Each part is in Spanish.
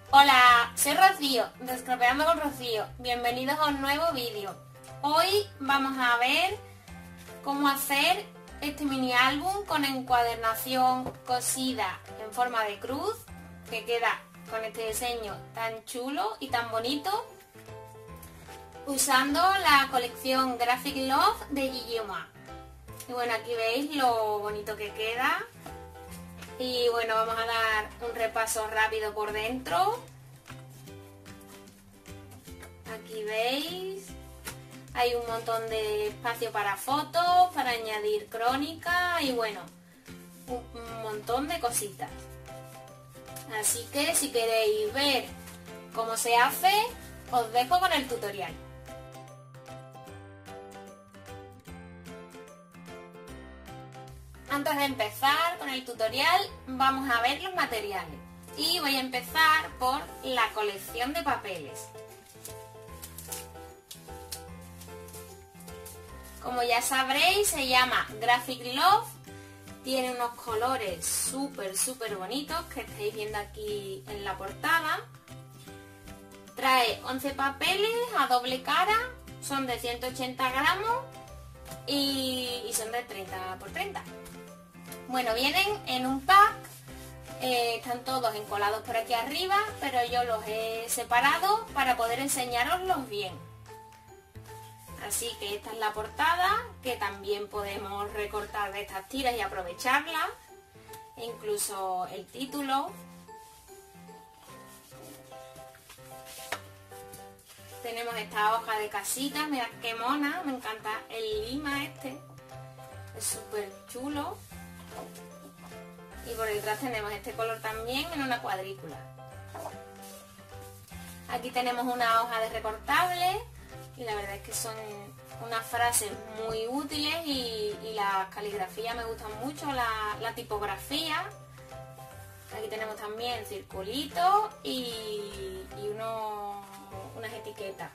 Hola, soy Rocío, de Scrapeando con Rocío. Bienvenidos a un nuevo vídeo. Hoy vamos a ver cómo hacer este mini álbum con encuadernación cosida en forma de cruz, que queda con este diseño tan chulo y tan bonito, usando la colección Graphic Love de Guillemot. Y bueno, aquí veis lo bonito que queda. Y bueno, vamos a dar un repaso rápido por dentro. Aquí veis, hay un montón de espacio para fotos, para añadir crónica y bueno, un montón de cositas. Así que si queréis ver cómo se hace, os dejo con el tutorial. Antes de empezar con el tutorial, vamos a ver los materiales. Y voy a empezar por la colección de papeles. Como ya sabréis, se llama Graphic Love. Tiene unos colores súper bonitos que estáis viendo aquí en la portada. Trae 11 papeles a doble cara, son de 180 gramos y son de 30 por 30. Bueno, vienen en un pack, están todos encolados por aquí arriba, pero yo los he separado para poder enseñaroslos bien. Así que esta es la portada, que también podemos recortar de estas tiras y aprovecharla, e incluso el título. Tenemos esta hoja de casita, mirad qué mona, me encanta el lima este, es súper chulo. Y por detrás tenemos este color también en una cuadrícula. Aquí tenemos una hoja de recortable y la verdad es que son unas frases muy útiles y la caligrafía me gusta mucho, la tipografía. Aquí tenemos también circulitos y unas etiquetas.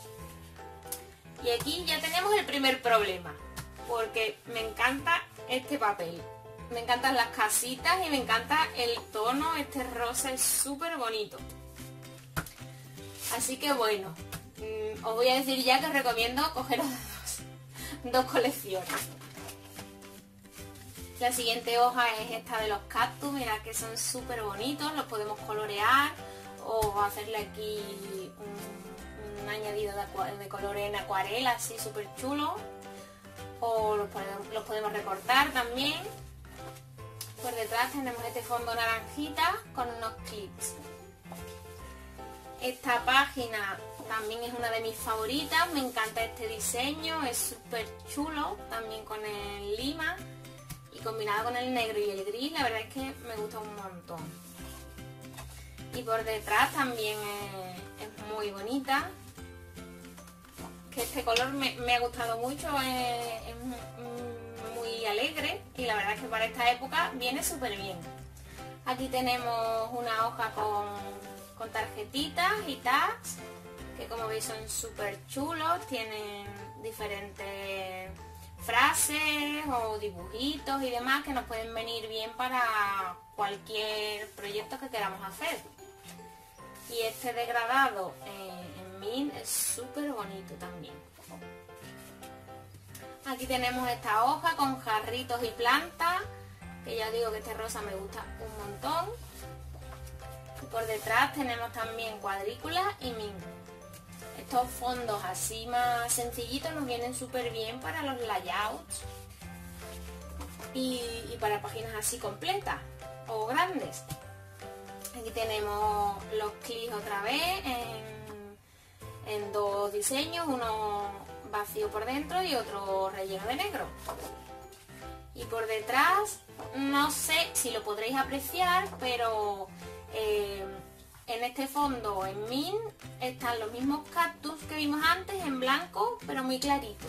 Y aquí ya tenemos el primer problema, porque me encanta este papel. Me encantan las casitas y me encanta el tono, este rosa es súper bonito. Así que bueno, os voy a decir ya que os recomiendo cogeros dos colecciones. La siguiente hoja es esta de los cactus, mirad que son súper bonitos, los podemos colorear o hacerle aquí un añadido de color en acuarela, así súper chulo. O los podemos recortar también. Por detrás tenemos este fondo naranjita con unos clips. Esta página también es una de mis favoritas, me encanta este diseño, es súper chulo, también con el lima y combinado con el negro y el gris, la verdad es que me gusta un montón. Y por detrás también es muy bonita, que este color me ha gustado mucho, es muy alegre y la verdad es que para esta época viene súper bien. Aquí tenemos una hoja con tarjetitas y tags, que como veis son súper chulos, tienen diferentes frases o dibujitos y demás que nos pueden venir bien para cualquier proyecto que queramos hacer. Y este degradado en mint es súper bonito también. Aquí tenemos esta hoja con jarritos y plantas, que ya os digo que este rosa me gusta un montón. Y por detrás tenemos también cuadrículas y mint. Estos fondos así más sencillitos nos vienen súper bien para los layouts y para páginas así completas o grandes. Aquí tenemos los clips otra vez en dos diseños, uno vacío por dentro y otro relleno de negro. Y por detrás, no sé si lo podréis apreciar, pero en este fondo en mint están los mismos cactus que vimos antes en blanco, pero muy claritos.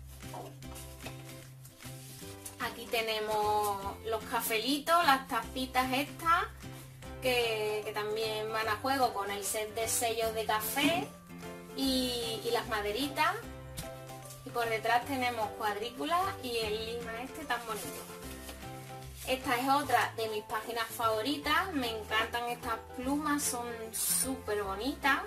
Aquí tenemos los cafelitos, las tacitas estas, que también van a juego con el set de sellos de café y las maderitas. Y por detrás tenemos cuadrículas y el lima este tan bonito. Esta es otra de mis páginas favoritas, me encantan estas plumas plumas son súper bonitas.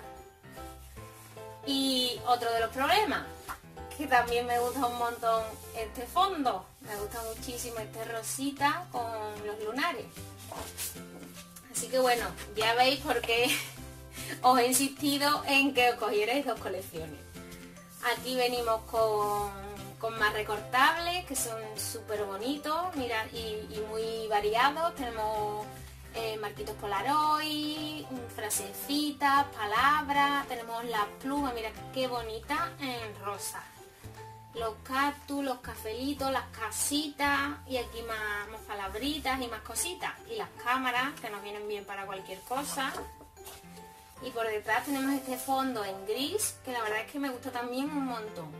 Y otro de los problemas, que también me gusta un montón este fondo. Me gusta muchísimo este rosita con los lunares. Así que bueno, ya veis por qué os he insistido en que os cogierais dos colecciones. Aquí venimos con más recortables, que son súper bonitos, mirad, y muy variados. Tenemos marquitos Polaroid, frasecitas, palabras, tenemos las plumas, mirad qué bonita en rosa. Los cactus, los cafelitos, las casitas, y aquí más palabritas y más cositas. Y las cámaras, que nos vienen bien para cualquier cosa. Y por detrás tenemos este fondo en gris, que la verdad es que me gusta también un montón.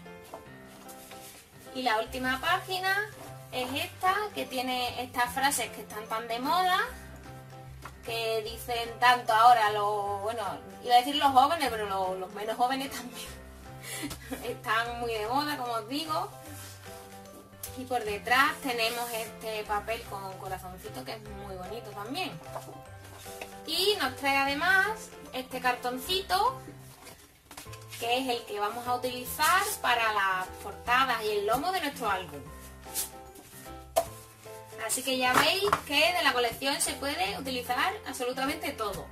Y la última página es esta, que tiene estas frases que están tan de moda, que dicen tanto ahora los, bueno, iba a decir los jóvenes, pero los menos jóvenes también. Están muy de moda, como os digo. Y por detrás tenemos este papel con corazoncito, que es muy bonito también. Y nos trae además este cartoncito, que es el que vamos a utilizar para las portadas y el lomo de nuestro álbum. Así que ya veis que de la colección se puede utilizar absolutamente todo.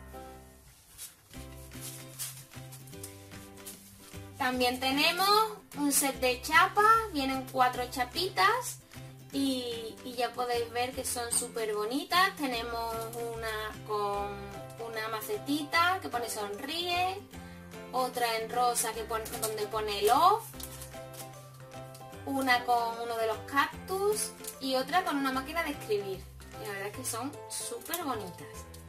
También tenemos un set de chapas, vienen 4 chapitas y ya podéis ver que son súper bonitas. Tenemos una con una macetita que pone sonríe, otra en rosa donde pone love, una con uno de los cactus y otra con una máquina de escribir. Y la verdad es que son súper bonitas.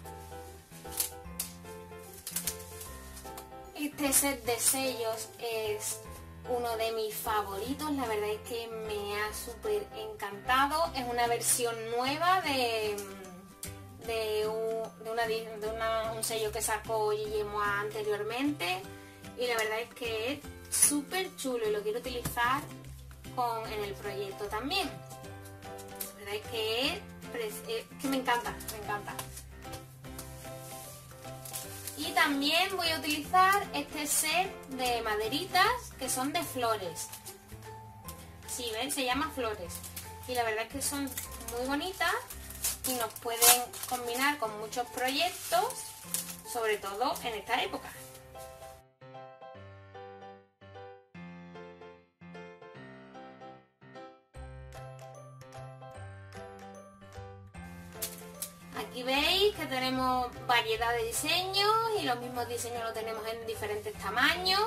Este set de sellos es uno de mis favoritos, la verdad es que me ha súper encantado. Es una versión nueva de un sello que sacó Guillermo anteriormente, y la verdad es que es súper chulo y lo quiero utilizar en el proyecto también. La verdad es que me encanta, me encanta. Y también voy a utilizar este set de maderitas que son de flores. Sí, ¿ven? Se llama flores. Y la verdad es que son muy bonitas y nos pueden combinar con muchos proyectos, sobre todo en esta época. Aquí veis que tenemos variedad de diseños y los mismos diseños los tenemos en diferentes tamaños.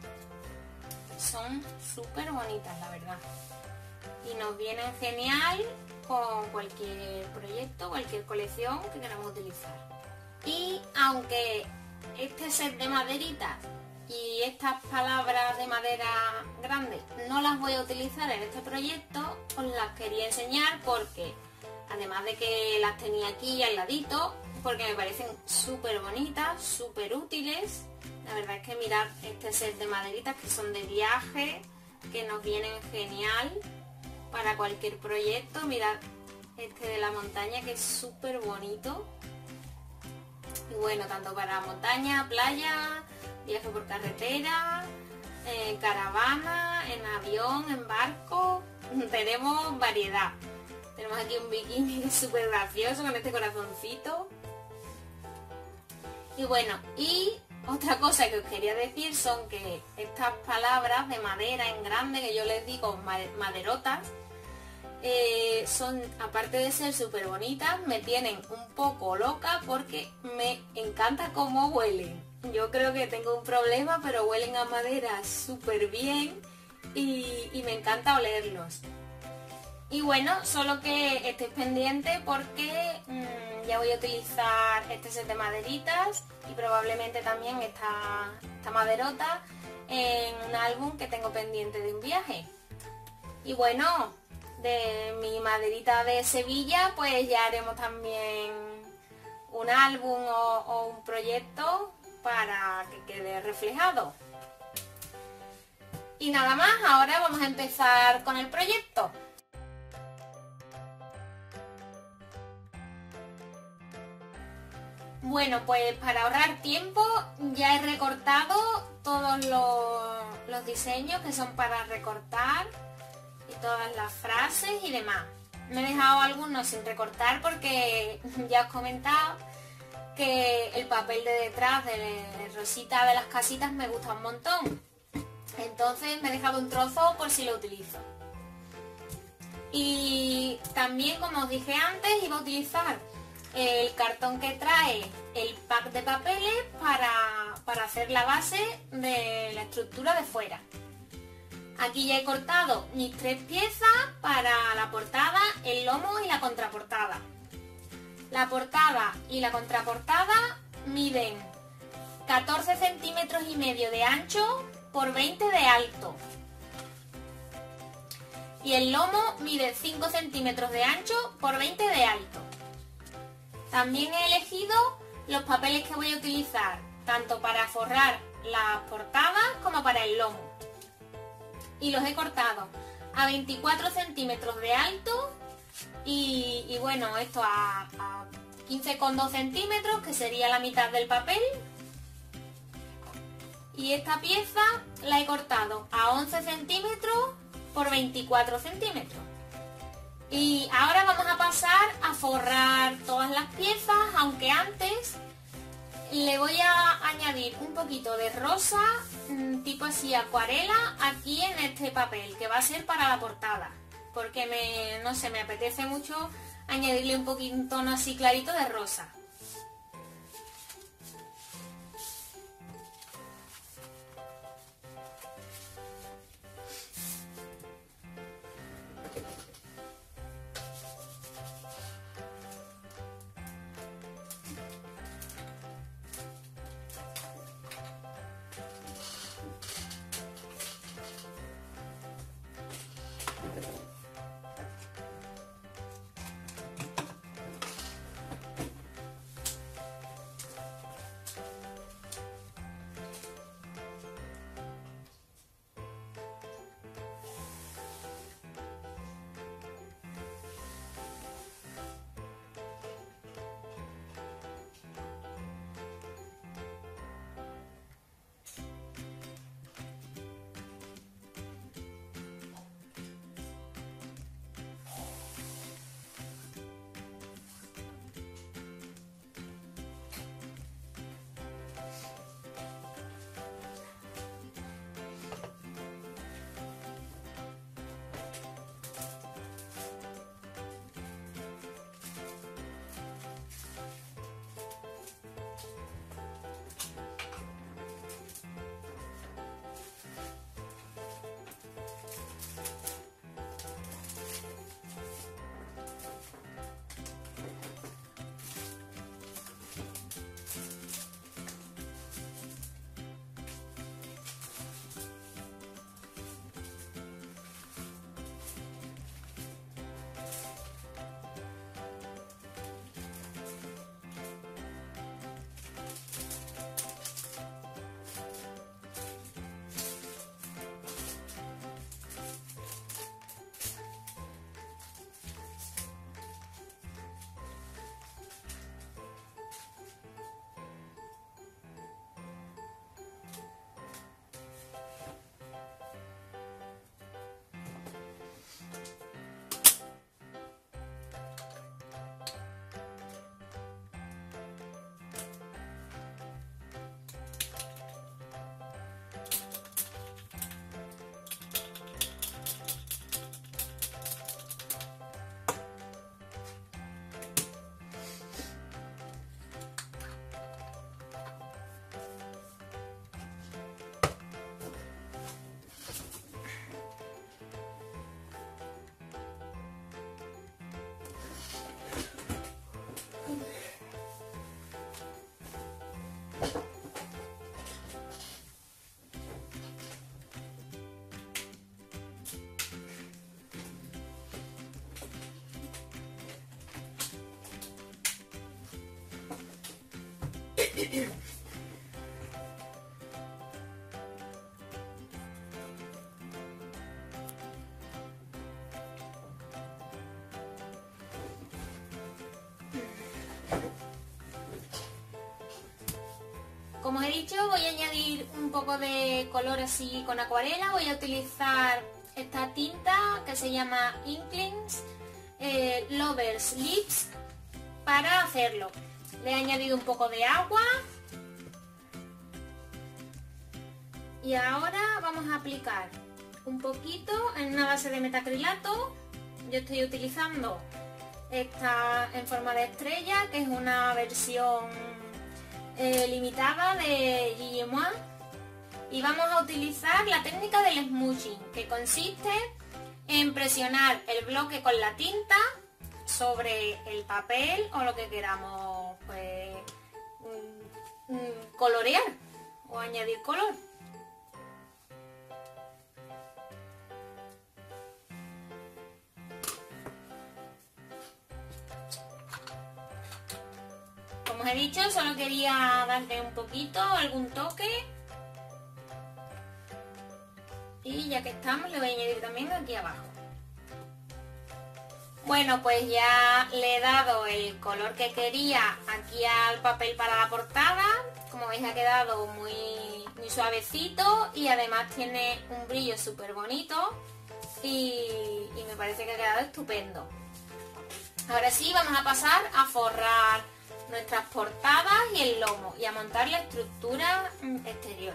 Son súper bonitas, la verdad. Y nos vienen genial con cualquier proyecto, cualquier colección que queramos utilizar. Y aunque este set de maderitas y estas palabras de madera grande no las voy a utilizar en este proyecto, os las quería enseñar porque además de que las tenía aquí al ladito, porque me parecen súper bonitas, súper útiles. La verdad es que mirad este set de maderitas que son de viaje, que nos vienen genial para cualquier proyecto. Mirad este de la montaña, que es súper bonito. Y bueno, tanto para montaña, playa, viaje por carretera, caravana, en avión, en barco, tenemos variedad. Tenemos aquí un bikini que es súper gracioso con este corazoncito. Y bueno, y otra cosa que os quería decir son que estas palabras de madera en grande, que yo les digo maderotas, son, aparte de ser súper bonitas, me tienen un poco loca porque me encanta cómo huelen. Yo creo que tengo un problema, pero huelen a madera súper bien y me encanta olerlos. Y bueno, solo que estéis pendientes porque ya voy a utilizar este set de maderitas y probablemente también esta maderota en un álbum que tengo pendiente de un viaje. Y bueno, de mi maderita de Sevilla pues ya haremos también un álbum o un proyecto para que quede reflejado. Y nada más, ahora vamos a empezar con el proyecto. Bueno, pues para ahorrar tiempo ya he recortado todos los diseños que son para recortar y todas las frases y demás. Me he dejado algunos sin recortar porque ya os he comentado que el papel de detrás de rosita de las casitas me gusta un montón. Entonces me he dejado un trozo por si lo utilizo. Y también, como os dije antes, iba a utilizar el cartón que trae el pack de papeles para hacer la base de la estructura de fuera. Aquí ya he cortado mis 3 piezas para la portada, el lomo y la contraportada. La portada y la contraportada miden 14 centímetros y medio de ancho por 20 de alto. Y el lomo mide 5 centímetros de ancho por 20 de alto. También he elegido los papeles que voy a utilizar, tanto para forrar las portadas como para el lomo. Y los he cortado a 24 centímetros de alto y bueno, esto a 15,2 centímetros, que sería la mitad del papel. Y esta pieza la he cortado a 11 centímetros por 24 centímetros. Y ahora vamos a pasar a forrar todas las piezas, aunque antes le voy a añadir un poquito de rosa, tipo así acuarela, aquí en este papel, que va a ser para la portada. Porque no sé, me apetece mucho añadirle un poquito, un tono así clarito de rosa. Como os he dicho, voy a añadir un poco de color así con acuarela. Voy a utilizar esta tinta que se llama Inklings Lovers Lips para hacerlo. Le he añadido un poco de agua. Y ahora vamos a aplicar un poquito en una base de metacrilato. Yo estoy utilizando esta en forma de estrella, que es una versión limitada de Guillemot. Y vamos a utilizar la técnica del smooshing, que consiste en presionar el bloque con la tinta sobre el papel o lo que queramos pues, colorear o añadir color. Como os he dicho, solo quería darle un poquito, algún toque. Y ya que estamos, le voy a añadir también aquí abajo. Bueno, pues ya le he dado el color que quería aquí al papel para la portada. Como veis, ha quedado muy suavecito y además tiene un brillo súper bonito y me parece que ha quedado estupendo. Ahora sí, vamos a pasar a forrar nuestras portadas y el lomo y a montar la estructura exterior.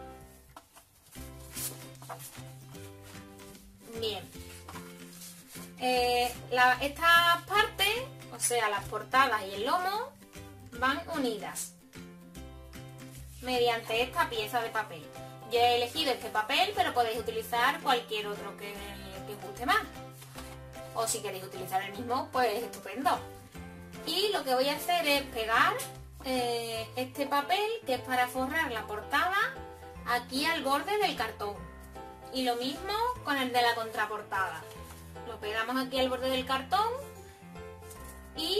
Bien, estas partes, o sea las portadas y el lomo, van unidas mediante esta pieza de papel. Yo he elegido este papel, pero podéis utilizar cualquier otro que os guste más, o si queréis utilizar el mismo, pues estupendo. Y lo que voy a hacer es pegar este papel, que es para forrar la portada, aquí al borde del cartón. Y lo mismo con el de la contraportada. Lo pegamos aquí al borde del cartón y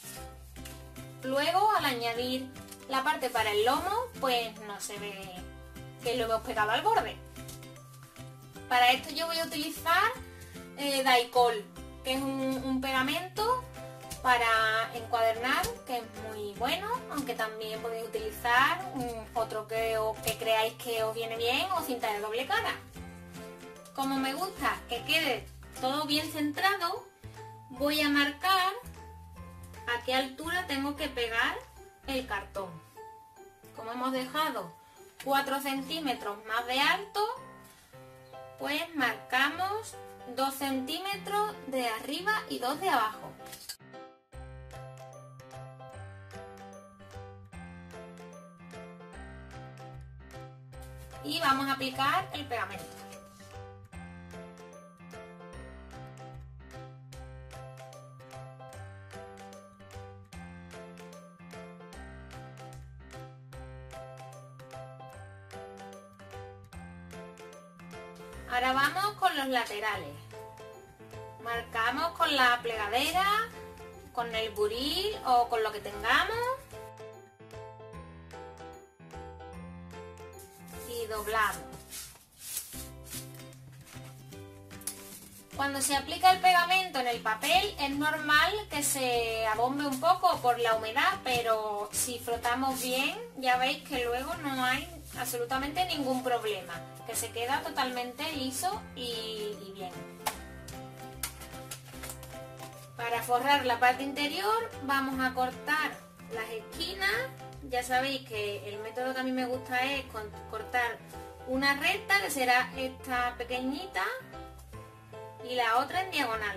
luego al añadir la parte para el lomo, pues no se ve que lo hemos pegado al borde. Para esto yo voy a utilizar Daicol, que es un pegamento para encuadernar, que es muy bueno, aunque también podéis utilizar otro que creáis que os viene bien, o cinta de doble cara. Como me gusta que quede todo bien centrado, voy a marcar a qué altura tengo que pegar el cartón. Como hemos dejado 4 centímetros más de alto, pues marcamos 2 centímetros de arriba y 2 de abajo. Y vamos a aplicar el pegamento. Ahora vamos con los laterales. Marcamos con la plegadera, con el buril o con lo que tengamos. Y doblamos. Cuando se aplica el pegamento en el papel es normal que se abombe un poco por la humedad, pero si frotamos bien ya veis que luego no hay absolutamente ningún problema, que se queda totalmente liso y bien. Para forrar la parte interior vamos a cortar las esquinas. Ya sabéis que el método que a mí me gusta es cortar una recta, que será esta pequeñita, y la otra en diagonal.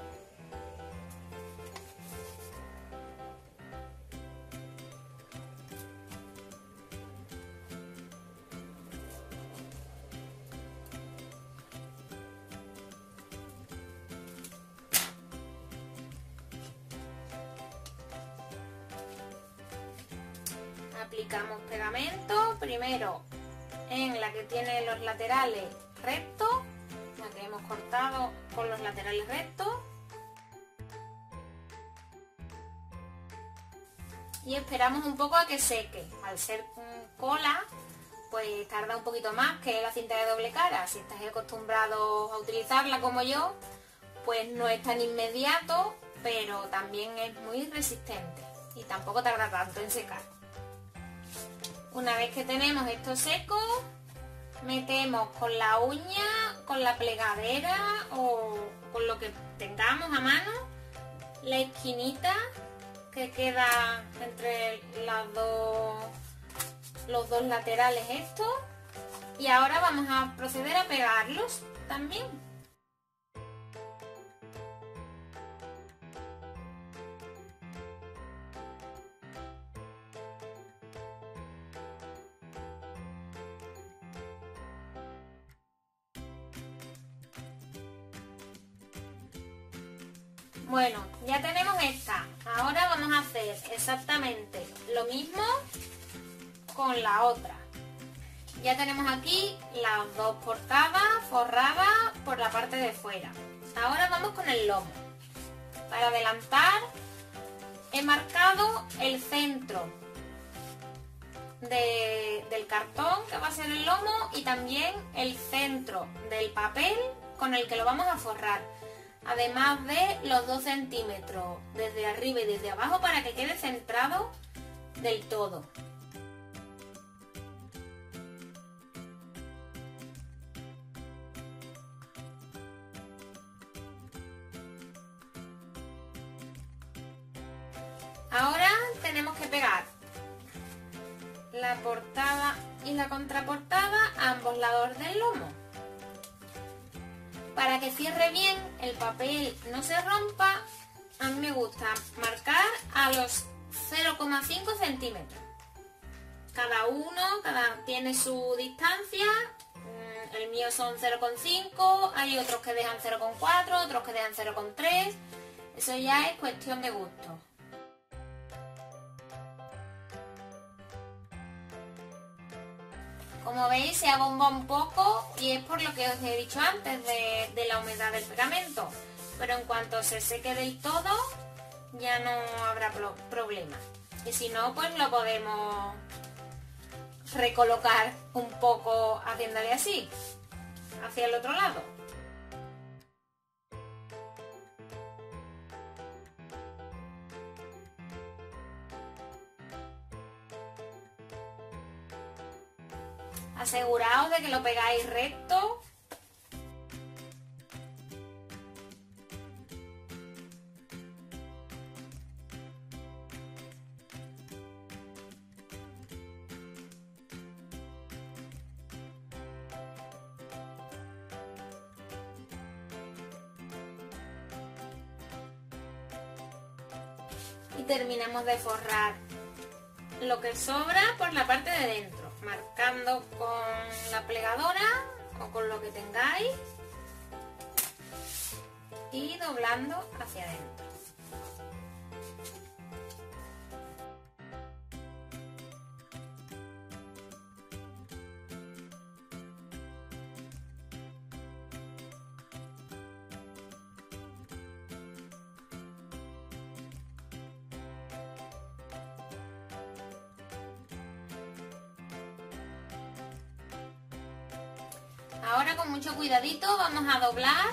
Aplicamos pegamento primero en la que tiene los laterales rectos, la que hemos cortado con los laterales rectos, y esperamos un poco a que seque. Al ser cola pues tarda un poquito más que la cinta de doble cara. Si estáis acostumbrados a utilizarla como yo, pues no es tan inmediato, pero también es muy resistente y tampoco tarda tanto en secar. Una vez que tenemos esto seco, metemos con la uña, con la plegadera o con lo que tengamos a mano, la esquinita que queda entre los dos laterales estos, y ahora vamos a proceder a pegarlos también. Bueno, ya tenemos esta. Ahora vamos a hacer exactamente lo mismo con la otra. Ya tenemos aquí las dos portadas forradas por la parte de fuera. Ahora vamos con el lomo. Para adelantar he marcado el centro del cartón que va a ser el lomo y también el centro del papel con el que lo vamos a forrar. Además de los 2 centímetros desde arriba y desde abajo para que quede centrado del todo. Ahora tenemos que pegar la portada y la contraportada a ambos lados del lomo. Para que cierre bien, el papel no se rompa, a mí me gusta marcar a los 0,5 centímetros. Cada tiene su distancia, el mío son 0,5, hay otros que dejan 0,4, otros que dejan 0,3, eso ya es cuestión de gusto. Como veis se abomba un poco y es por lo que os he dicho antes de la humedad del pegamento, pero en cuanto se seque del todo ya no habrá problema. Y si no, pues lo podemos recolocar un poco haciéndole así, hacia el otro lado. Aseguraos de que lo pegáis recto. Y terminamos de forrar lo que sobra por la parte de dentro, marcando con la plegadora o con lo que tengáis y doblando hacia adentro. Ahora con mucho cuidadito vamos a doblar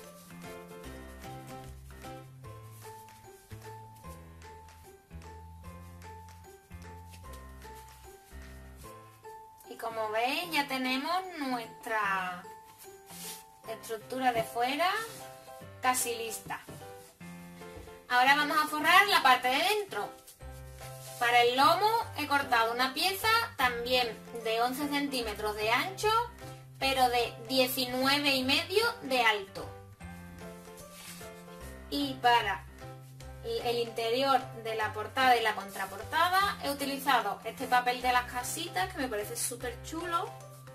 y como veis ya tenemos nuestra estructura de fuera casi lista. Ahora vamos a forrar la parte de dentro. Para el lomo he cortado una pieza también de 11 centímetros de ancho, pero de 19,5 de alto. Y para el interior de la portada y la contraportada he utilizado este papel de las casitas que me parece súper chulo.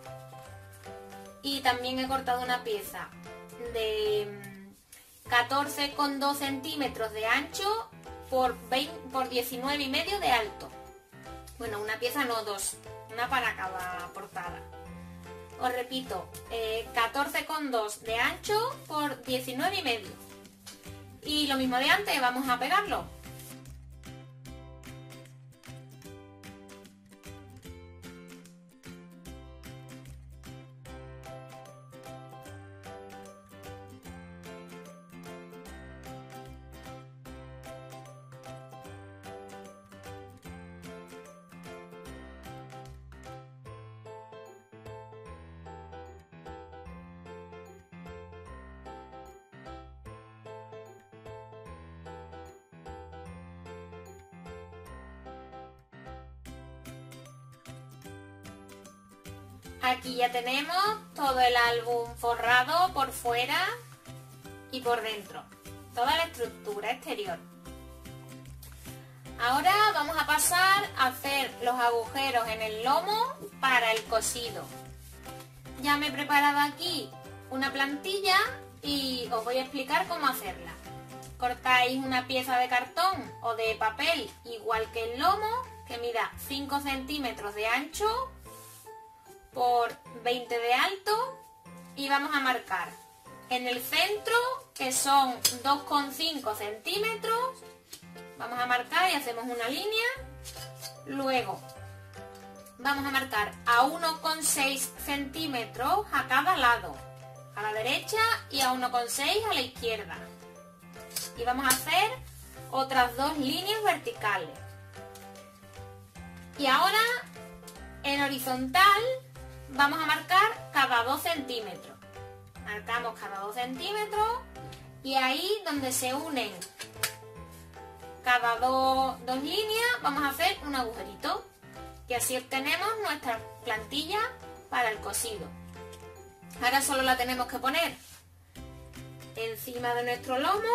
Y también he cortado una pieza de 14,2 centímetros de ancho por 19,5 de alto. Bueno, una pieza no, dos, una para cada portada. Os repito, 14,2 de ancho por 19,5. Y lo mismo de antes, vamos a pegarlo. Aquí ya tenemos todo el álbum forrado por fuera y por dentro, toda la estructura exterior. Ahora vamos a pasar a hacer los agujeros en el lomo para el cosido. Ya me he preparado aquí una plantilla y os voy a explicar cómo hacerla. Cortáis una pieza de cartón o de papel igual que el lomo, que mida 5 centímetros de ancho por 20 de alto, y vamos a marcar en el centro, que son 2,5 centímetros, vamos a marcar y hacemos una línea. Luego vamos a marcar a 1,6 centímetros a cada lado, a la derecha, y a 1,6 a la izquierda. Y vamos a hacer otras 2 líneas verticales. Y ahora en horizontal vamos a marcar cada 2 centímetros. Marcamos cada 2 centímetros y ahí donde se unen cada dos líneas vamos a hacer un agujerito. Y así obtenemos nuestra plantilla para el cosido. Ahora solo la tenemos que poner encima de nuestro lomo.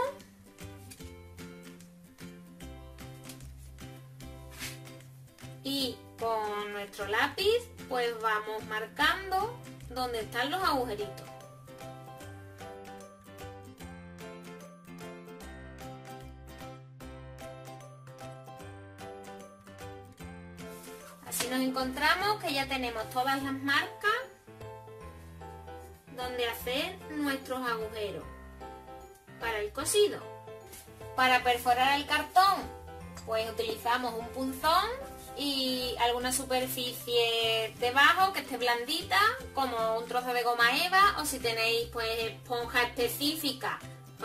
Y con nuestro lápiz pues vamos marcando donde están los agujeritos. Así nos encontramos que ya tenemos todas las marcas donde hacer nuestros agujeros para el cosido. Para perforar el cartón pues utilizamos un punzón y alguna superficie debajo que esté blandita, como un trozo de goma eva, o si tenéis pues esponja específica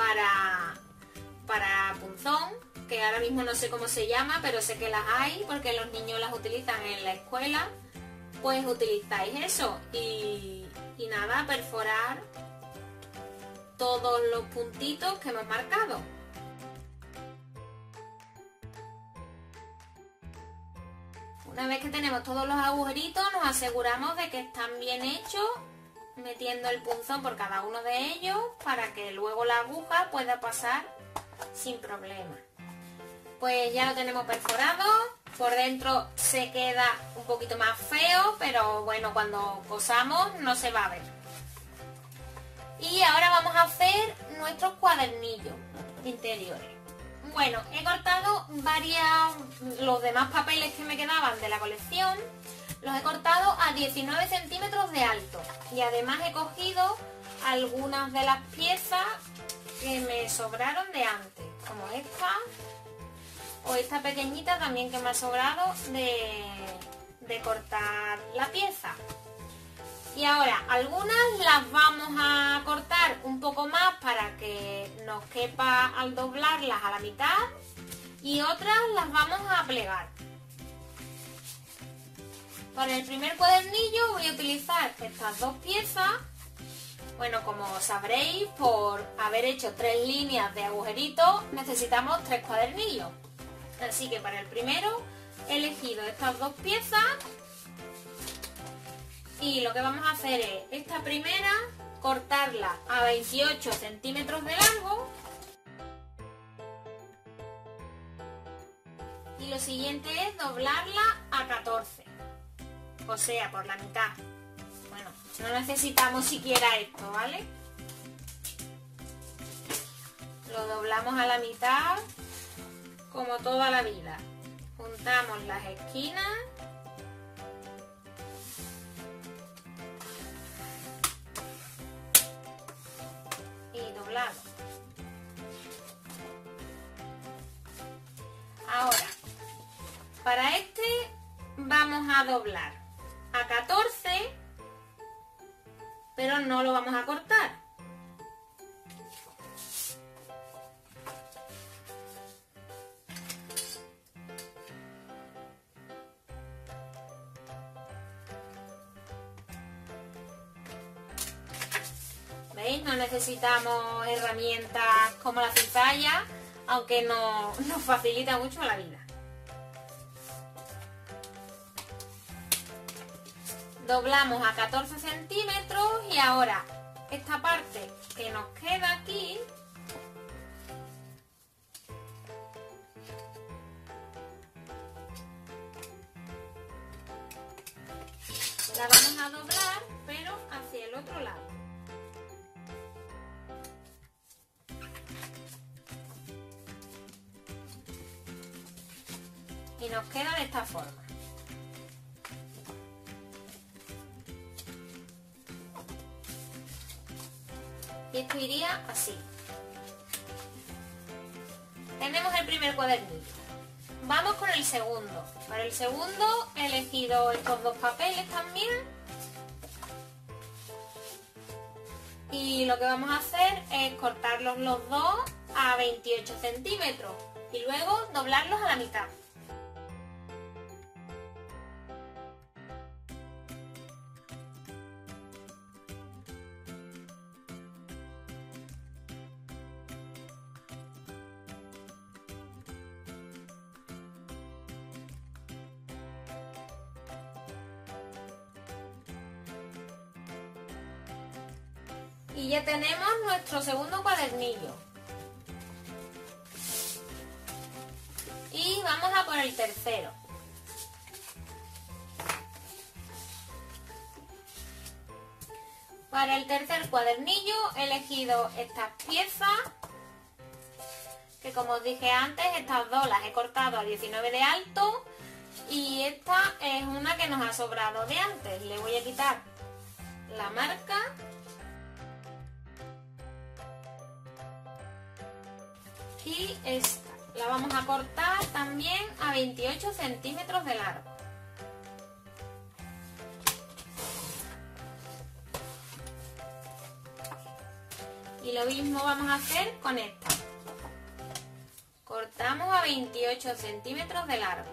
para punzón, que ahora mismo no sé cómo se llama, pero sé que las hay porque los niños las utilizan en la escuela, pues utilizáis eso y nada, perforar todos los puntitos que hemos marcado. Una vez que tenemos todos los agujeritos, nos aseguramos de que están bien hechos, metiendo el punzón por cada uno de ellos para que luego la aguja pueda pasar sin problema. Pues ya lo tenemos perforado, por dentro se queda un poquito más feo, pero bueno, cuando cosamos no se va a ver. Y ahora vamos a hacer nuestros cuadernillos interiores. Bueno, he cortado los demás papeles que me quedaban de la colección, los he cortado a 19 centímetros de alto y además he cogido algunas de las piezas que me sobraron de antes, como esta o esta pequeñita también que me ha sobrado de cortar la pieza. Y ahora, algunas las vamos a cortar un poco más para que nos quepa al doblarlas a la mitad y otras las vamos a plegar. Para el primer cuadernillo voy a utilizar estas 2 piezas. Bueno, como sabréis, por haber hecho 3 líneas de agujeritos necesitamos 3 cuadernillos. Así que para el primero he elegido estas 2 piezas. Y lo que vamos a hacer es, esta primera, cortarla a 28 centímetros de largo. Y lo siguiente es doblarla a 14. O sea, por la mitad. Bueno, no necesitamos siquiera esto, ¿vale? Lo doblamos a la mitad, como toda la vida. Juntamos las esquinas. Ahora, para este vamos a doblar a 14, pero no lo vamos a cortar. ¿Veis? No necesitamos herramientas como la cizalla, aunque nos facilita mucho la vida. doblamos a 14 centímetros y ahora esta parte que nos queda aquí la vamos a doblar, pero hacia el otro lado. Y nos queda de esta forma. Y esto iría así. Tenemos el primer cuadernillo. Vamos con el segundo. Para el segundo he elegido estos dos papeles también. Y lo que vamos a hacer es cortarlos los dos a 28 centímetros y luego doblarlos a la mitad. Y ya tenemos nuestro segundo cuadernillo. Y vamos a por el tercero. Para el tercer cuadernillo he elegido estas piezas, que como os dije antes, estas dos las he cortado a 19 de alto y esta es una que nos ha sobrado de antes. Le voy a quitar la marca. Y esta la vamos a cortar también a 28 centímetros de largo. Y lo mismo vamos a hacer con esta. Cortamos a 28 centímetros de largo.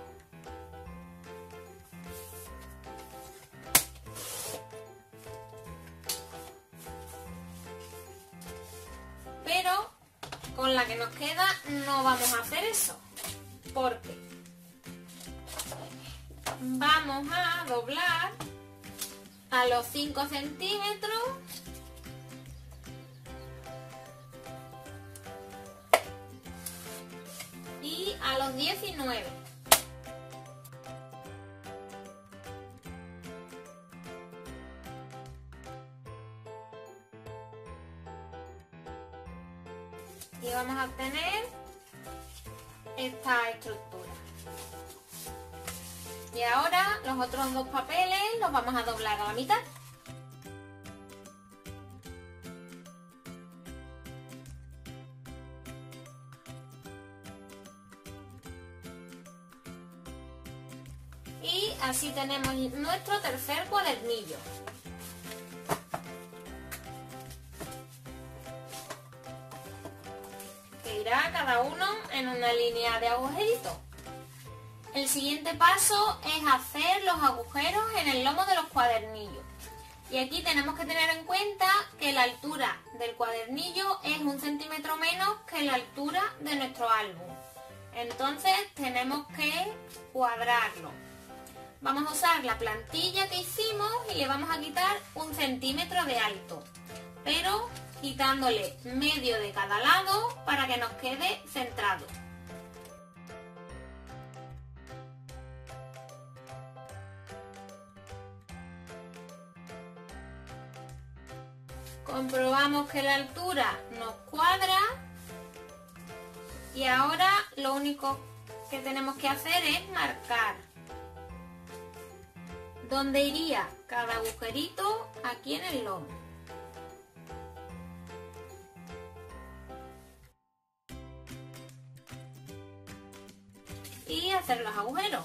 Pero con la que nos queda no vamos a hacer eso, porque vamos a doblar a los 5 centímetros y a los 19. Y vamos a obtener esta estructura. Y ahora los otros dos papeles los vamos a doblar a la mitad. Y así tenemos nuestro tercer cuadernillo. Cada uno en una línea de agujeritos. El siguiente paso es hacer los agujeros en el lomo de los cuadernillos. Y aquí tenemos que tener en cuenta que la altura del cuadernillo es 1 centímetro menos que la altura de nuestro álbum. Entonces tenemos que cuadrarlo. Vamos a usar la plantilla que hicimos y le vamos a quitar 1 centímetro de alto. Pero quitándole medio de cada lado para que nos quede centrado. Comprobamos que la altura nos cuadra y ahora lo único que tenemos que hacer es marcar dónde iría cada agujerito aquí en el lomo. Y hacer los agujeros.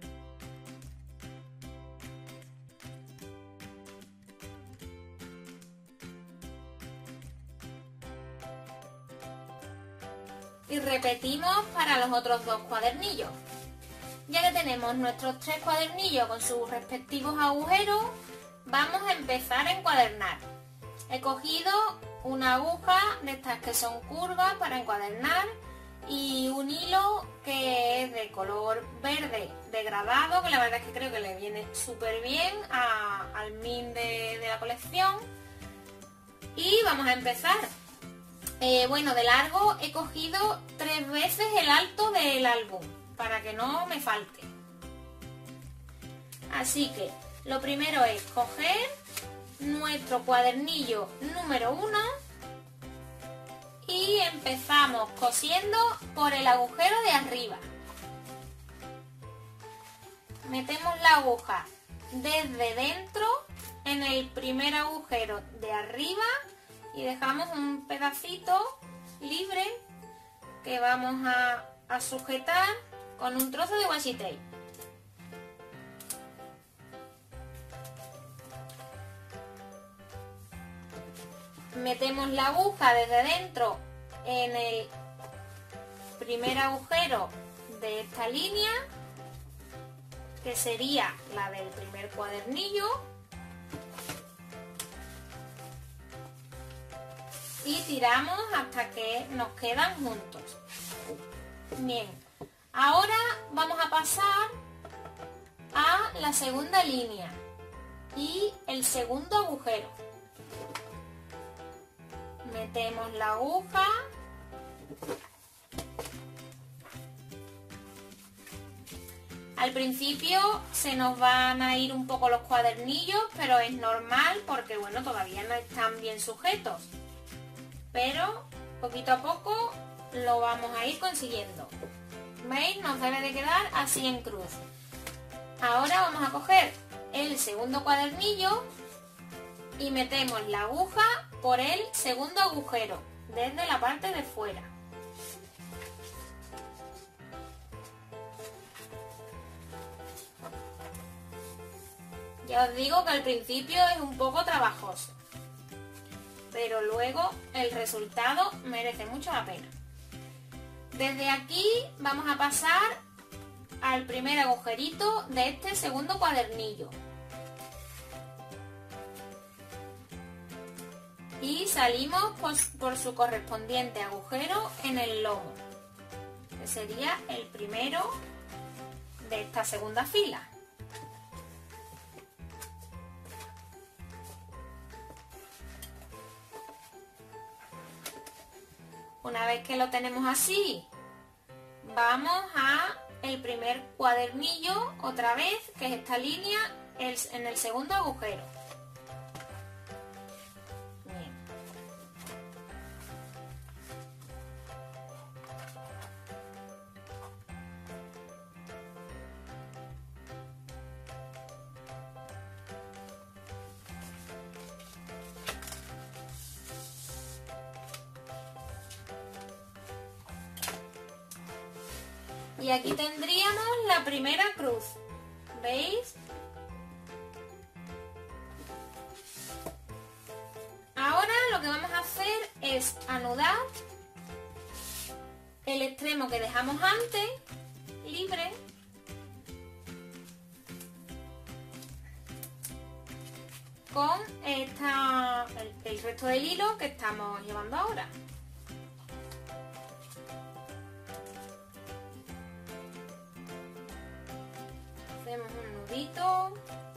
Y repetimos para los otros dos cuadernillos. Ya que tenemos nuestros 3 cuadernillos con sus respectivos agujeros, vamos a empezar a encuadernar. He cogido una aguja de estas que son curvas para encuadernar y un hilo que es de color verde degradado, que la verdad es que creo que le viene súper bien al min de la colección. Y vamos a empezar. Bueno, de largo he cogido 3 veces el alto del álbum para que no me falte. Así que lo primero es coger nuestro cuadernillo número 1 y empezamos cosiendo por el agujero de arriba. Metemos la aguja desde dentro en el primer agujero de arriba y dejamos un pedacito libre que vamos a sujetar con un trozo de washi tape. Metemos la aguja desde dentro en el primer agujero de esta línea, que sería la del primer cuadernillo, y tiramos hasta que nos quedan juntos. Bien, ahora vamos a pasar a la segunda línea y el segundo agujero. Metemos la aguja, al principio se nos van a ir un poco los cuadernillos, pero es normal porque bueno, todavía no están bien sujetos, pero poquito a poco lo vamos a ir consiguiendo. ¿Veis? Nos debe de quedar así en cruz. Ahora vamos a coger el segundo cuadernillo y metemos la aguja por el segundo agujero desde la parte de fuera. Ya os digo que al principio es un poco trabajoso, pero luego el resultado merece mucho la pena. Desde aquí vamos a pasar al primer agujerito de este segundo cuadernillo. Y salimos por su correspondiente agujero en el lomo, que sería el primero de esta segunda fila. Una vez que lo tenemos así, vamos a el primer cuadernillo otra vez, que es esta línea, en el segundo agujero. Bien. Y aquí tendríamos la primera cruz, ¿veis? Ahora lo que vamos a hacer es anudar el extremo que dejamos antes, libre, con el resto del hilo que estamos llevando ahora. Hacemos un nudito.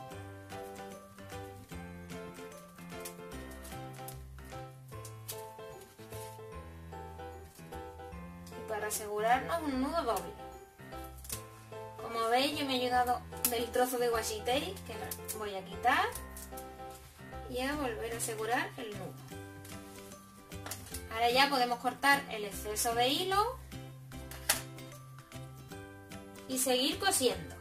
Y para asegurarnos un nudo doble. Como veis, yo me he ayudado del trozo de washi tape que voy a quitar y a volver a asegurar el nudo. Ahora ya podemos cortar el exceso de hilo y seguir cosiendo.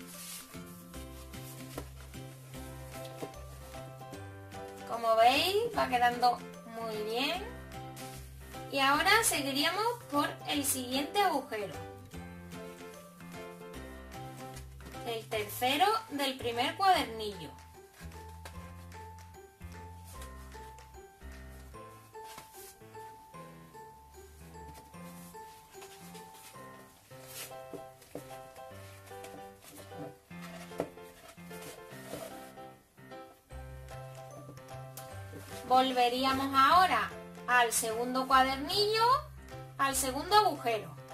Como veis, va quedando muy bien. Y ahora seguiríamos por el siguiente agujero. El tercero del primer cuadernillo. Volveríamos ahora al segundo cuadernillo, al segundo agujero.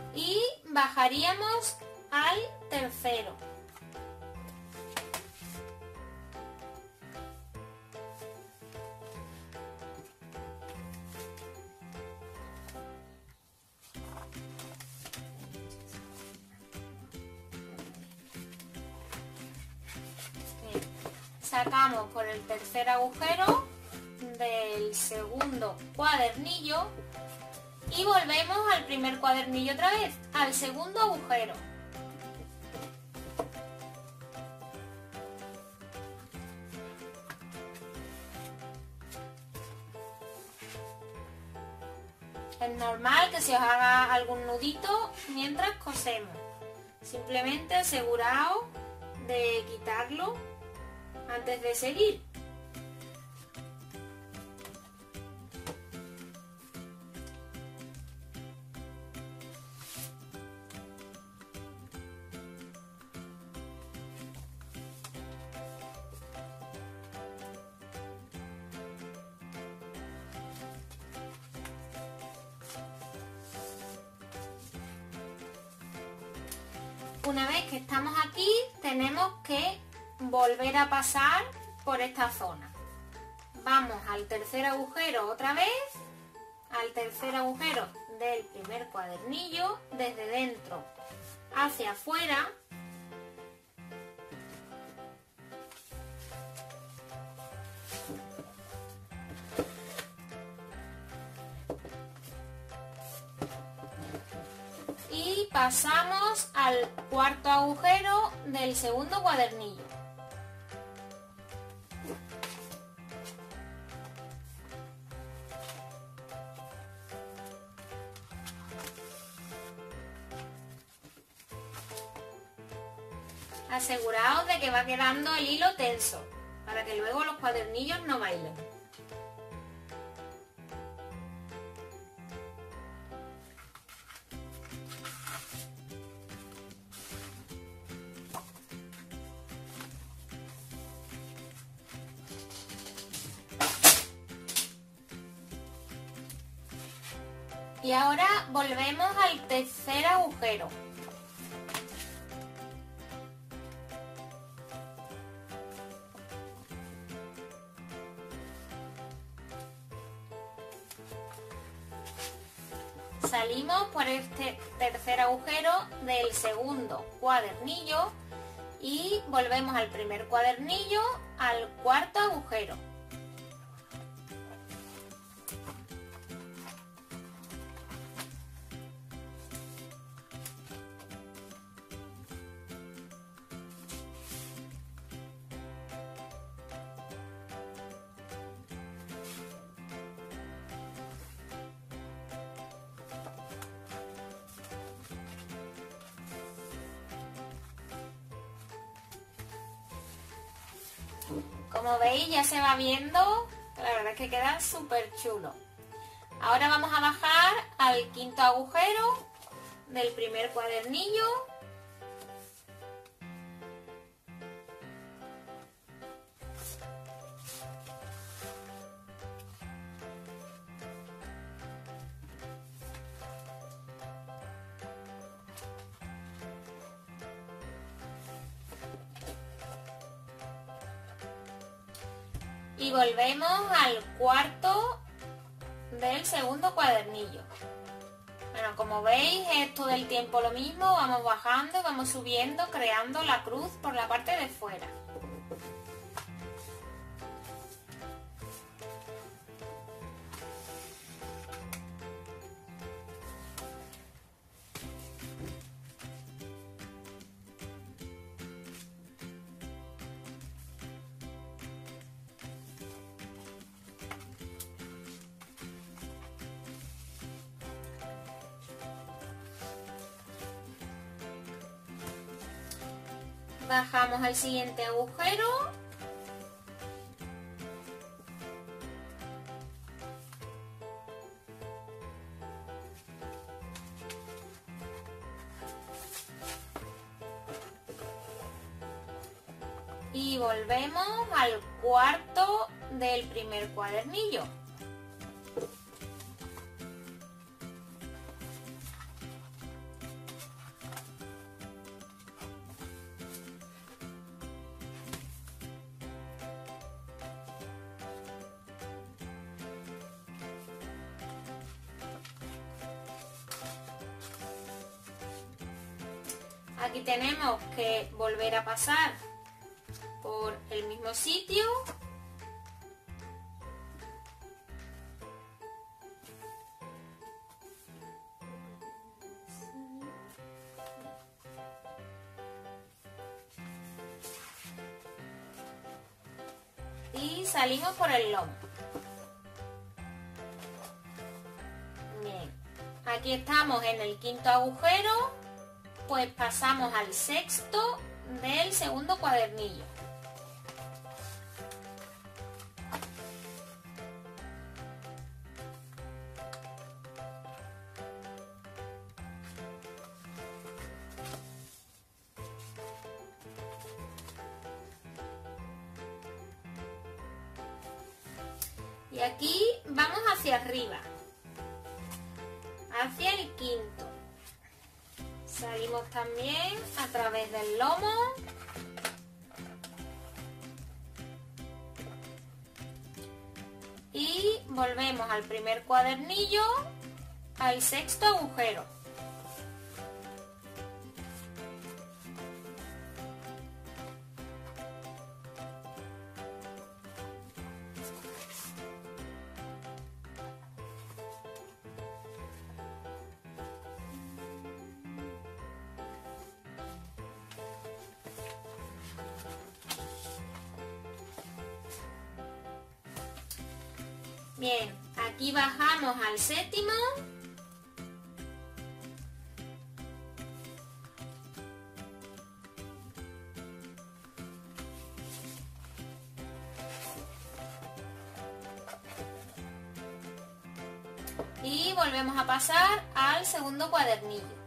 y bajaríamos al tercero. Sacamos por el tercer agujero del segundo cuadernillo y volvemos al primer cuadernillo otra vez, al segundo agujero. Es normal que se os haga algún nudito mientras cosemos. Simplemente aseguraos de quitarlo antes de seguir. Una vez que estamos aquí, tenemos que volver a pasar por esta zona. Vamos al tercer agujero otra vez, al tercer agujero del primer cuadernillo, desde dentro hacia afuera. Y pasamos al cuarto agujero del segundo cuadernillo. Aseguraos de que va quedando el hilo tenso, para que luego los cuadernillos no bailen. Y ahora volvemos al tercer agujero. Salimos por este tercer agujero del segundo cuadernillo y volvemos al primer cuadernillo, al cuarto agujero. Como veis, ya se va viendo, la verdad es que queda súper chulo. Ahora vamos a bajar al quinto agujero del primer cuadernillo. Y volvemos al cuarto del segundo cuadernillo. Bueno, como veis es todo el tiempo lo mismo, vamos bajando y vamos subiendo, creando la cruz por la parte de fuera. Bajamos al siguiente agujero. Y volvemos al cuarto del primer cuadernillo. Aquí tenemos que volver a pasar por el mismo sitio. Y salimos por el lomo. Bien, aquí estamos en el quinto agujero, pues pasamos al sexto del segundo cuadernillo. Y aquí vamos hacia arriba, hacia el quinto. Salimos también a través del lomo. Y volvemos al primer cuadernillo, al sexto agujero. Bien, aquí bajamos al séptimo. Y volvemos a pasar al segundo cuadernillo.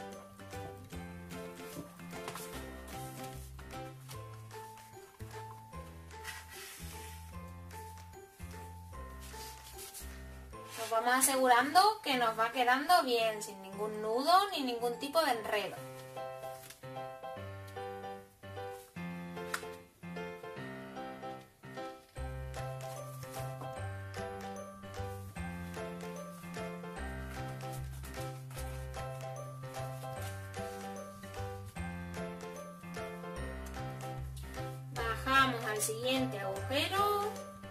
Nos vamos asegurando que nos va quedando bien, sin ningún nudo ni ningún tipo de enredo. Bajamos al siguiente agujero.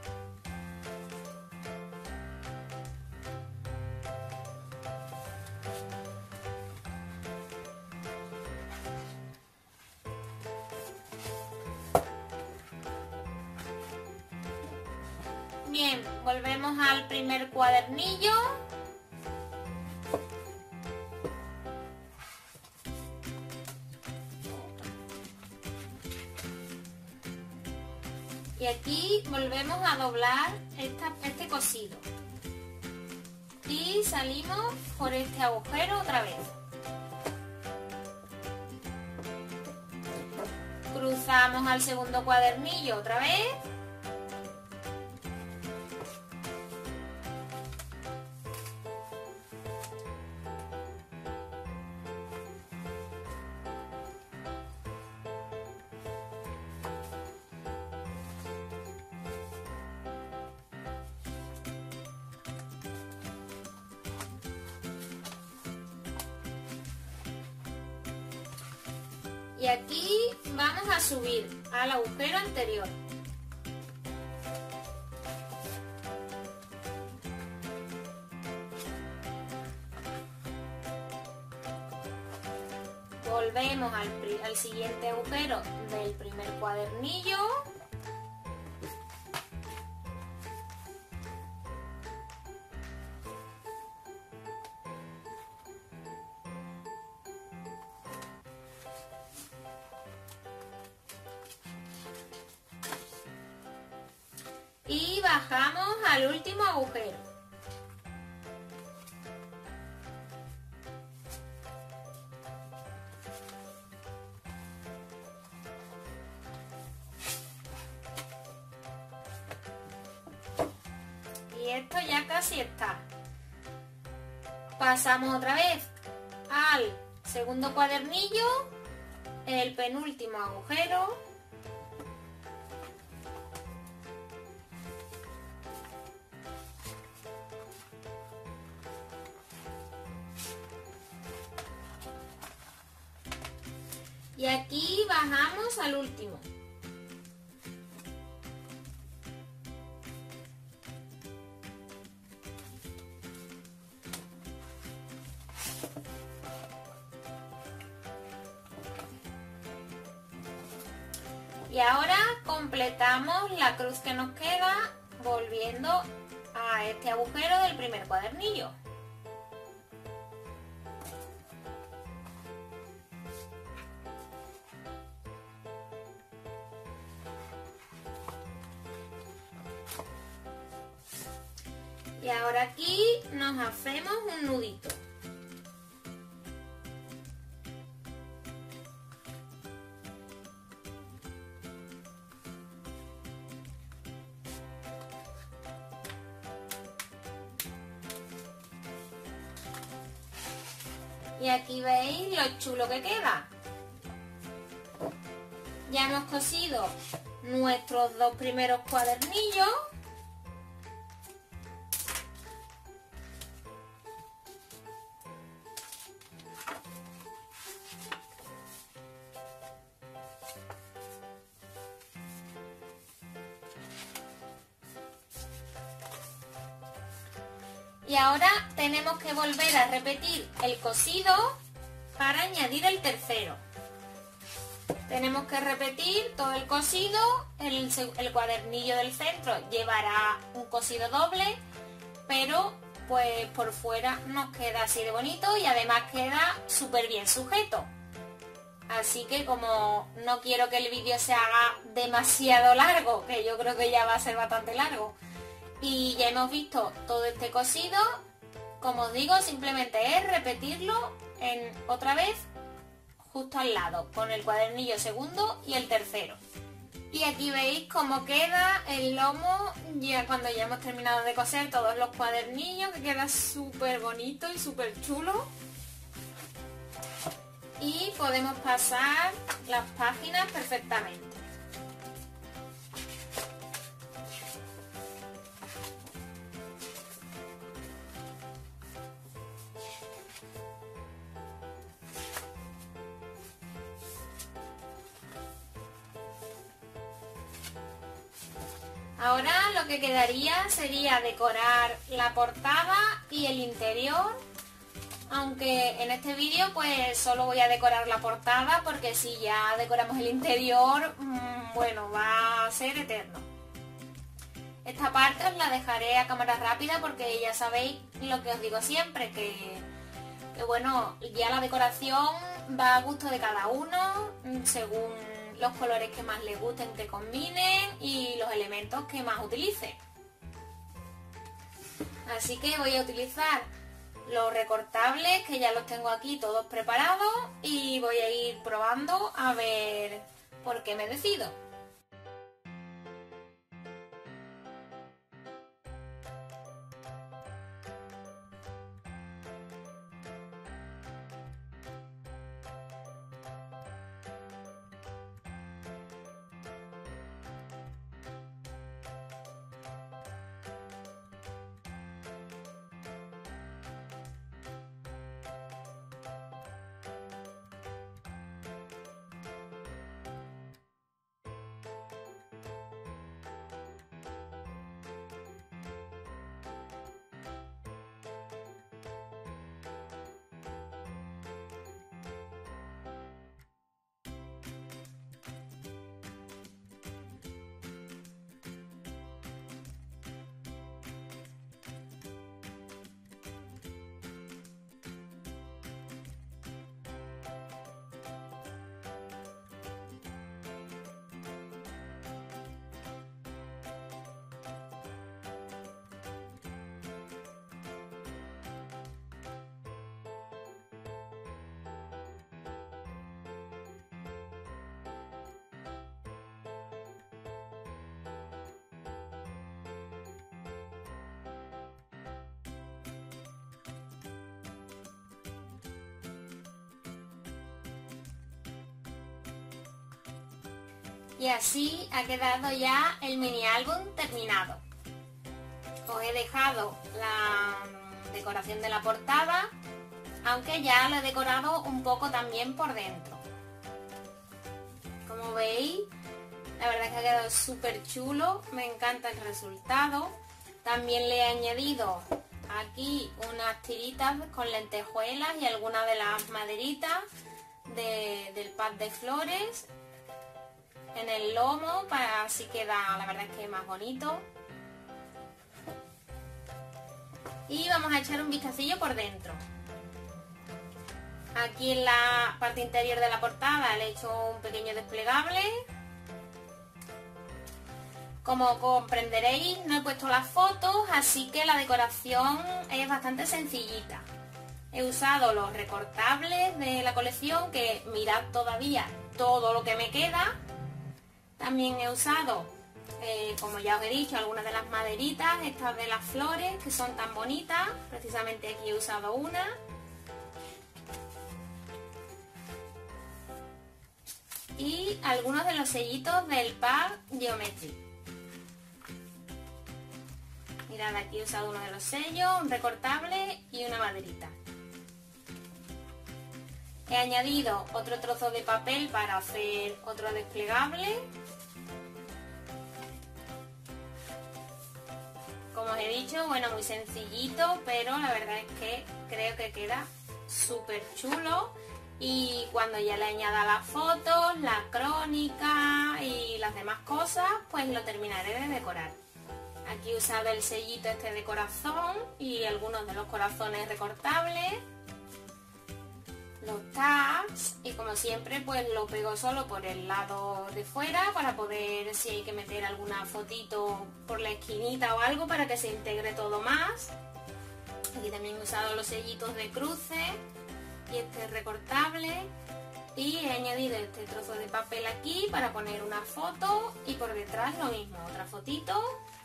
Bien, volvemos al primer cuadernillo. Y aquí volvemos a doblar este cosido. Y salimos por este agujero otra vez. Cruzamos al segundo cuadernillo otra vez. Y aquí vamos a subir al agujero anterior. Volvemos al siguiente agujero del primer cuadernillo. Y bajamos al último agujero. Y esto ya casi está. Pasamos otra vez al segundo cuadernillo, el penúltimo agujero. Y aquí bajamos al último. Y ahora completamos la cruz que nos queda volviendo a este agujero del primer cuadernillo. Y ahora aquí nos hacemos un nudito. Y aquí veis lo chulo que queda. Ya hemos cosido nuestros dos primeros cuadernillos. Y ahora tenemos que volver a repetir el cosido para añadir el tercero. Tenemos que repetir todo el cosido, el cuadernillo del centro llevará un cosido doble, pero pues por fuera nos queda así de bonito y además queda súper bien sujeto. Así que como no quiero que el vídeo se haga demasiado largo, que yo creo que ya va a ser bastante largo, y ya hemos visto todo este cosido, como os digo, simplemente es repetirlo otra vez justo al lado, con el cuadernillo segundo y el tercero. Y aquí veis cómo queda el lomo ya cuando ya hemos terminado de coser todos los cuadernillos, que queda súper bonito y súper chulo. Y podemos pasar las páginas perfectamente. Ahora lo que quedaría sería decorar la portada y el interior, aunque en este vídeo pues solo voy a decorar la portada porque si ya decoramos el interior, bueno, va a ser eterno. Esta parte os la dejaré a cámara rápida porque ya sabéis lo que os digo siempre, que bueno, ya la decoración va a gusto de cada uno, según los colores que más les gusten que combinen y los elementos que más utilice. Así que voy a utilizar los recortables, que ya los tengo aquí todos preparados, y voy a ir probando a ver por qué me decido. Y así ha quedado ya el mini álbum terminado. Os he dejado la decoración de la portada, aunque ya lo he decorado un poco también por dentro. Como veis, la verdad es que ha quedado súper chulo, me encanta el resultado. También le he añadido aquí unas tiritas con lentejuelas y algunas de las maderitas del pack de flores en el lomo, para así queda, la verdad es que más bonito. Y vamos a echar un vistacillo por dentro. Aquí en la parte interior de la portada le he hecho un pequeño desplegable. Como comprenderéis, no he puesto las fotos, así que la decoración es bastante sencillita. He usado los recortables de la colección, que mirad todavía todo lo que me queda. También he usado, como ya os he dicho, algunas de las maderitas, estas de las flores, que son tan bonitas. Precisamente aquí he usado una. Y algunos de los sellitos del pack Geometry. Mirad, aquí he usado uno de los sellos, un recortable y una maderita. He añadido otro trozo de papel para hacer otro desplegable. Como os he dicho, bueno, muy sencillito, pero la verdad es que creo que queda súper chulo. Y cuando ya le añada las fotos, la crónica y las demás cosas, pues lo terminaré de decorar. Aquí he usado el sellito este de corazón y algunos de los corazones recortables, los tags, y como siempre pues lo pego solo por el lado de fuera para poder, si hay que meter alguna fotito por la esquinita o algo, para que se integre todo más. Aquí también he usado los sellitos de cruce y este recortable, y he añadido este trozo de papel aquí para poner una foto, y por detrás lo mismo, otra fotito.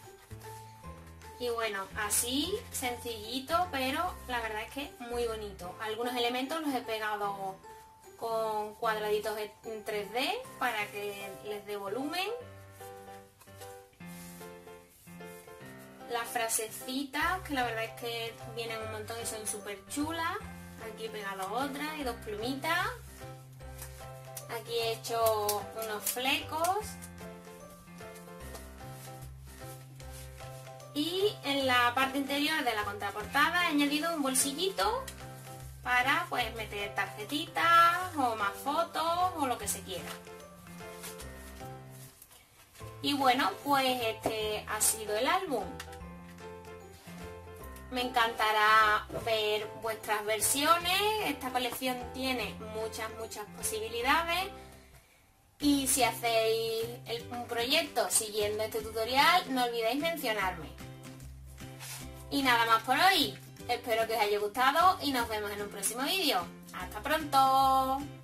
Y bueno, así sencillito, pero la verdad es que muy bonito. Algunos elementos los he pegado con cuadraditos en 3D para que les dé volumen. Las frasecitas, que la verdad es que vienen un montón y son súper chulas. Aquí he pegado otra y dos plumitas. Aquí he hecho unos flecos. Y en la parte interior de la contraportada he añadido un bolsillito para pues meter tarjetitas o más fotos o lo que se quiera. Y bueno, pues este ha sido el álbum. Me encantará ver vuestras versiones. Esta colección tiene muchas posibilidades. Y si hacéis un proyecto siguiendo este tutorial, no olvidéis mencionarme. Y nada más por hoy. Espero que os haya gustado y nos vemos en un próximo vídeo. ¡Hasta pronto!